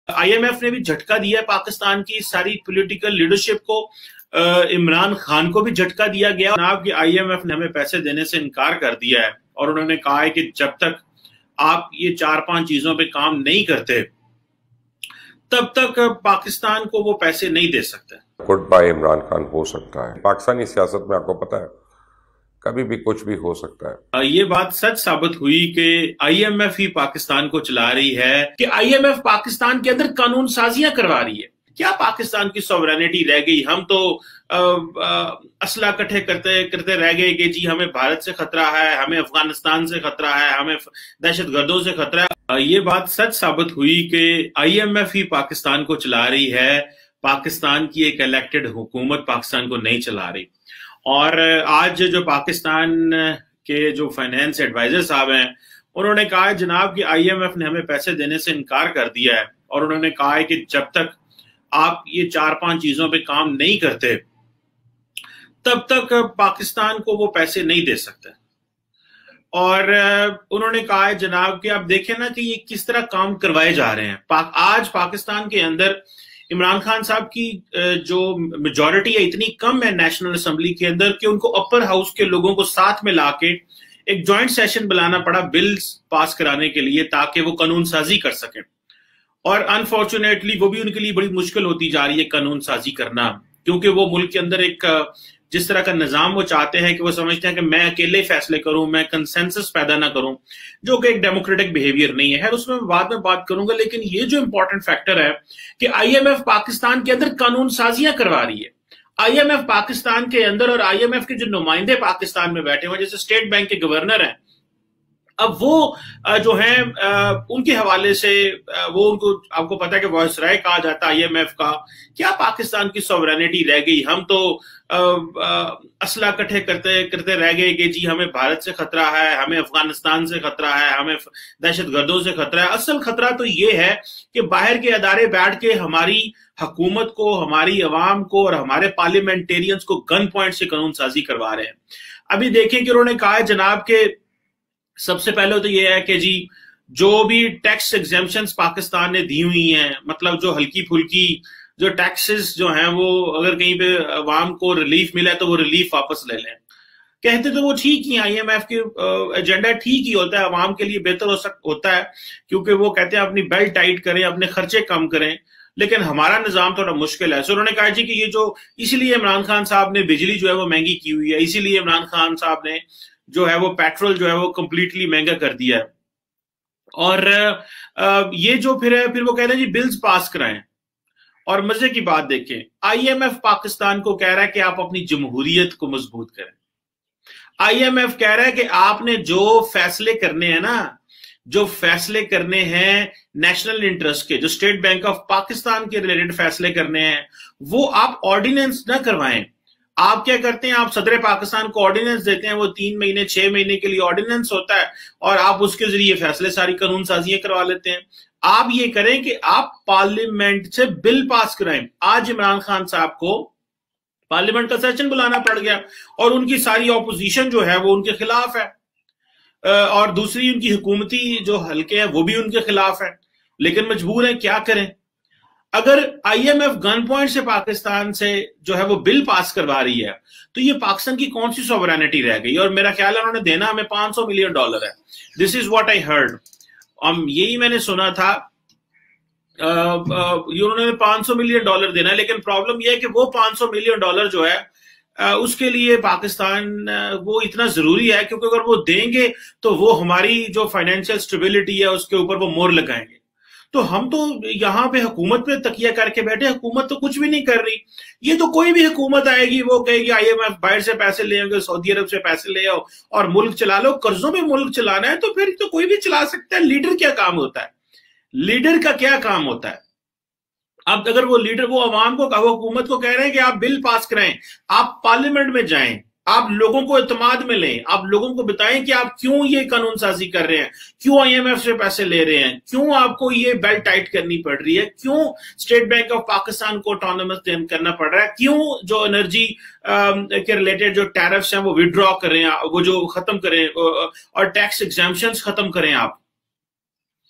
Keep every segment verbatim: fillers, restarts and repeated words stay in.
IMF ने भी झटका दिया है पाकिस्तान की सारी पॉलिटिकल लीडरशिप को। इमरान खान को भी झटका दिया गया जनाब कि आईएमएफ ने हमें पैसे देने से इनकार कर दिया है और उन्होंने कहा है कि जब तक आप ये चार पांच चीजों पे काम नहीं करते तब तक पाकिस्तान को वो पैसे नहीं दे सकते। गुड बाय इमरान खान हो सकता है। पाकिस्तानी सियासत में आपको पता है कभी भी कुछ भी हो सकता है। ये बात सच साबित हुई कि आईएमएफ ही पाकिस्तान को चला रही है, कि आईएमएफ पाकिस्तान के अंदर कानून साजियां करवा रही है। क्या पाकिस्तान की सॉवरेनिटी रह गई? हम तो आ, आ, असला इकट्ठे करते करते रह गए कि जी हमें भारत से खतरा है, हमें अफगानिस्तान से खतरा है, हमें दहशतगर्दों से खतरा है। ये बात सच साबित हुई कि आईएमएफ ही पाकिस्तान को चला रही है, पाकिस्तान की एक इलेक्टेड हुकूमत पाकिस्तान को नहीं चला रही। और आज जो पाकिस्तान के जो फाइनेंस एडवाइजर साहब हैं उन्होंने कहा है जनाब कि आईएमएफ ने हमें पैसे देने से इनकार कर दिया है और उन्होंने कहा है कि जब तक आप ये चार पांच चीजों पे काम नहीं करते तब तक पाकिस्तान को वो पैसे नहीं दे सकते। और उन्होंने कहा है जनाब कि आप देखें ना कि ये किस तरह काम करवाए जा रहे हैं। पा, आज पाकिस्तान के अंदर इमरान खान साहब की जो मेजॉरिटी है इतनी कम है नेशनल असेंबली के अंदर कि उनको अपर हाउस के लोगों को साथ में लाके एक जॉइंट सेशन बुलाना पड़ा बिल्स पास कराने के लिए ताकि वो कानून साजी कर सकें। और अनफॉर्चुनेटली वो भी उनके लिए बड़ी मुश्किल होती जा रही है कानून साजी करना, क्योंकि वो मुल्क के अंदर एक जिस तरह का निजाम वो चाहते हैं कि वो समझते हैं कि मैं अकेले फैसले करूं, मैं कंसेंसस पैदा ना करूं, जो कि एक डेमोक्रेटिक बिहेवियर नहीं है। उसमें मैं बाद में बात करूंगा, लेकिन ये जो इंपॉर्टेंट फैक्टर है कि आईएमएफ पाकिस्तान के अंदर कानून साजियां करवा रही है। आईएमएफ पाकिस्तान के अंदर और आईएमएफ के जो नुमाइंदे पाकिस्तान में बैठे हुए जैसे स्टेट बैंक के गवर्नर हैं, अब वो जो है उनके हवाले से वो उनको आपको पता है कि वॉइसराय कहा जाता है आईएमएफ का। क्या पाकिस्तान की सॉवरेनिटी रह गई? हम तो असला इकट्ठे करते करते रह गए कि जी हमें भारत से खतरा है, हमें अफगानिस्तान से खतरा है, हमें दहशतगर्दों से खतरा है। असल खतरा तो ये है कि बाहर के अदारे बैठ के हमारी हुकूमत को, हमारी अवाम को और हमारे पार्लियामेंटेरियंस को गन पॉइंट से कानून साजी करवा रहे हैं। अभी देखें कि उन्होंने कहा है जनाब के सबसे पहले तो ये है कि जी जो भी टैक्स एग्जेम्पशंस पाकिस्तान ने दी हुई हैं, मतलब जो हल्की फुल्की जो टैक्सेस जो हैं वो अगर कहीं पे अवाम को रिलीफ मिला है तो वो रिलीफ वापस ले लें। कहते तो वो ठीक ही, आईएमएफ के एजेंडा ठीक ही होता है, अवाम के लिए बेहतर हो सक होता है, क्योंकि वो कहते हैं अपनी बेल्ट टाइट करें, अपने खर्चे कम करें, लेकिन हमारा निजाम थोड़ा मुश्किल है। सो उन्होंने कहा जी कि ये जो इसीलिए इमरान खान साहब ने बिजली जो है वो महंगी की हुई है, इसीलिए इमरान खान साहब ने जो है वो पेट्रोल जो है वो कंप्लीटली महंगा कर दिया है। और ये जो फिर है फिर वो कहते हैं जी बिल्स पास कराएं। और मजे की बात देखें, आईएमएफ पाकिस्तान को कह रहा है कि आप अपनी जमहूरियत को मजबूत करें। आईएमएफ कह रहा है कि आपने जो फैसले करने हैं ना, जो फैसले करने हैं नेशनल इंटरेस्ट के, जो स्टेट बैंक ऑफ पाकिस्तान के रिलेटेड फैसले करने हैं, वो आप ऑर्डिनेंस ना करवाएं। आप क्या करते हैं, आप सदर पाकिस्तान को ऑर्डिनेंस देते हैं, वो तीन महीने छह महीने के लिए ऑर्डिनेंस होता है और आप उसके जरिए फैसले सारी कानून साजियां करवा लेते हैं। आप ये करें कि आप पार्लियामेंट से बिल पास कराएं। आज इमरान खान साहब को पार्लियामेंट का सेशन बुलाना पड़ गया और उनकी सारी ऑपोजिशन जो है वो उनके खिलाफ है, और दूसरी उनकी हुकूमती जो हल्के हैं वो भी उनके खिलाफ है, लेकिन मजबूर है, क्या करें। अगर आईएमएफ गन पॉइंट से पाकिस्तान से जो है वो बिल पास करवा रही है तो ये पाकिस्तान की कौन सी सॉवरेनिटी रह गई? और मेरा ख्याल है उन्होंने देना हमें पांच सौ मिलियन डॉलर है। This is what I heard, um, यही मैंने सुना था। uh, uh, उन्होंने पांच सौ मिलियन डॉलर देना है, लेकिन प्रॉब्लम यह है कि वो पांच सौ मिलियन डॉलर जो है uh, उसके लिए पाकिस्तान uh, वो इतना जरूरी है, क्योंकि अगर वो देंगे तो वो हमारी जो फाइनेंशियल स्टेबिलिटी है उसके ऊपर वो मोहर लगाएंगे। तो हम तो यहाँ पे हुकूमत पे तकिया करके बैठे, हुकूमत तो कुछ भी नहीं कर रही। ये तो कोई भी हुकूमत आएगी वो कहेगी आईएमएफ बाहर से पैसे ले आओगे, सऊदी अरब से पैसे ले आओ और मुल्क चला लो। कर्जों में मुल्क चलाना है तो फिर तो कोई भी चला सकता है। लीडर क्या काम होता है? लीडर का क्या काम होता है? अब अगर वो लीडर वो अवाम को वो हुकूमत को कह रहे हैं कि आप बिल पास कराएं, आप पार्लियामेंट में जाएं, आप लोगों को इत्मीनान में लें, आप लोगों को बताएं कि आप क्यों ये कानून साजी कर रहे हैं, क्यों आईएमएफ से पैसे ले रहे हैं, क्यों आपको ये बेल्ट टाइट करनी पड़ रही है, क्यों स्टेट बैंक ऑफ पाकिस्तान को ऑटोनोमस करना पड़ रहा है, क्यों जो एनर्जी के रिलेटेड जो टैरिफ्स हैं वो विड्रॉ करें, वो जो खत्म करें और टैक्स एग्जाम्पशंस खत्म करें। आप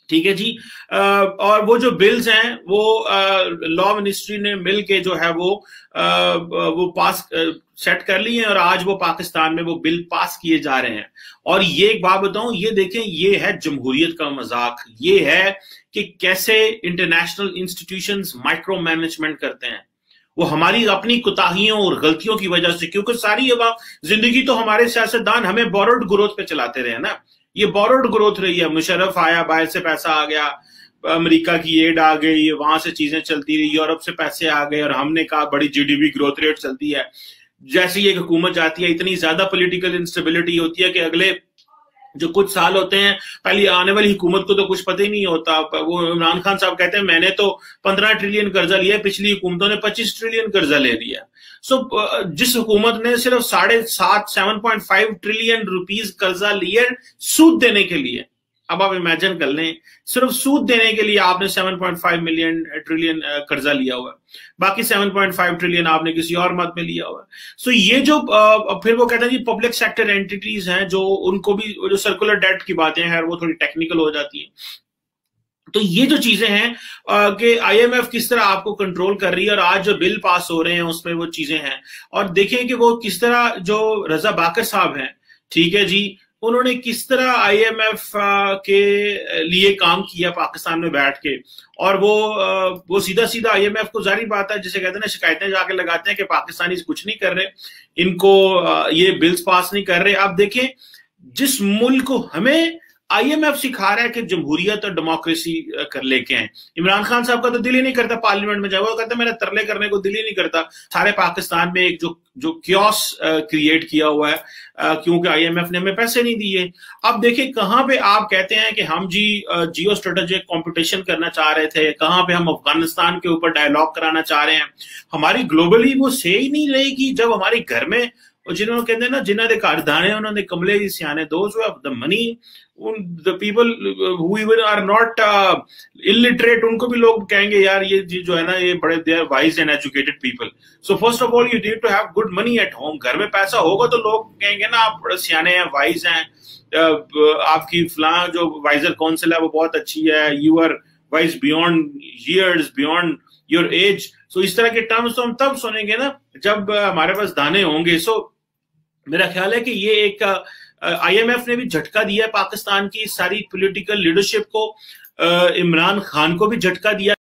ठीक है जी। और वो जो बिल्स हैं वो लॉ मिनिस्ट्री ने मिल के जो है वो आ, वो पास सेट कर लिए हैं और आज वो पाकिस्तान में वो बिल पास किए जा रहे हैं। और ये एक बात बताऊं, ये देखें, ये है जमहूरियत का मजाक। ये है कि कैसे इंटरनेशनल इंस्टीट्यूशंस माइक्रो मैनेजमेंट करते हैं। वो हमारी अपनी कुताहियों और गलतियों की वजह से, क्योंकि सारी जिंदगी तो हमारे सियासतदान हमें बोरोड ग्रोथ पे चलाते रहे ना। ये बोरोड ग्रोथ रही है। मुशर्रफ आया, बाहर से पैसा आ गया, अमेरिका की एड आ गई, वहां से चीजें चलती रही, यूरोप से पैसे आ गए और हमने कहा बड़ी जीडीपी ग्रोथ रेट चलती है। जैसी एक हुकूमत जाती है, इतनी ज्यादा पॉलिटिकल इंस्टेबिलिटी होती है कि अगले जो कुछ साल होते हैं, पहले आने वाली हुकूमत को तो कुछ पता ही नहीं होता। वो इमरान खान साहब कहते हैं मैंने तो पंद्रह ट्रिलियन कर्जा लिया, पिछली हुकूमतों ने पच्चीस ट्रिलियन कर्जा ले लिया। सो so, जिस हुकूमत ने सिर्फ साढ़े सात seven point five trillion rupees कर्जा लिए सूद देने के लिए, अब आप इमेजिन कर लें, सिर्फ सूद देने के लिए आपने सात पॉइंट पाँच मिलियन ट्रिलियन कर्जा लिया हुआ है, बाकी सात पॉइंट पाँच ट्रिलियन आपने किसी और मद में लिया हुआ है। सो ये जो फिर वो कहते हैं जी पब्लिक सेक्टर एंटिटीज हैं जो उनको भी, जो सर्कुलर डेट की बातें हैं वो थोड़ी टेक्निकल हो जाती हैं। तो ये जो चीजें हैं कि आईएमएफ किस तरह आपको कंट्रोल कर रही है और आज जो बिल पास हो रहे हैं उसमें वो चीजें हैं। और देखें कि वो किस तरह, जो रजा बाकर साहब हैं, ठीक है जी, उन्होंने किस तरह आईएमएफ के लिए काम किया पाकिस्तान में बैठ के। और वो वो सीधा सीधा आईएमएफ को, जारी बात है जिसे कहते हैं ना, शिकायतें जाके लगाते हैं कि पाकिस्तानी कुछ नहीं कर रहे, इनको ये बिल्स पास नहीं कर रहे। आप देखें, जिस मुल्क को हमें आईएमएफ सिखा रहा है कि जमहूरियत और डेमोक्रेसी कर लेके हैं, इमरान खान साहब का तो दिल ही नहीं करता पार्लियामेंट में जाए, वो कहता है मेरा तरले करने को दिल ही नहीं करता। सारे पाकिस्तान में एक जो जो क्योस क्रिएट किया हुआ है क्योंकि आईएमएफ ने हमें पैसे नहीं दिए। अब देखिए कहां पे आप कहते हैं कि हम जी जियो स्ट्रेटेजिक कंपटीशन करना चाह रहे थे, कहां पे हम अफगानिस्तान के ऊपर डायलॉग कराना चाह रहे हैं। हमारी ग्लोबली वो से ही नहीं रहेगी जब हमारे घर में, जिन्होंने कहते हैं ना, जिन्हों के घर दाने उन्होंने कमले ही सियाने, those who have the money, the people who even are not illiterate, उनको भी लोग कहेंगे यार ये जो है ना ये बड़े they are wise and educated people. So first of all you need to have good money at home. घर में पैसा होगा तो लोग कहेंगे ना आप बड़े सियाने हैं, वाइज हैं, आपकी फलां जो वाइजर काउंसिल है वो बहुत अच्छी है, you are wise beyond years, beyond your age. So इस तरह के टर्म्स तो हम तब सुनेंगे ना जब हमारे पास दाने होंगे। सो मेरा ख्याल है कि ये एक आईएमएफ ने भी झटका दिया है पाकिस्तान की सारी पॉलिटिकल लीडरशिप को, इमरान खान को भी झटका दिया।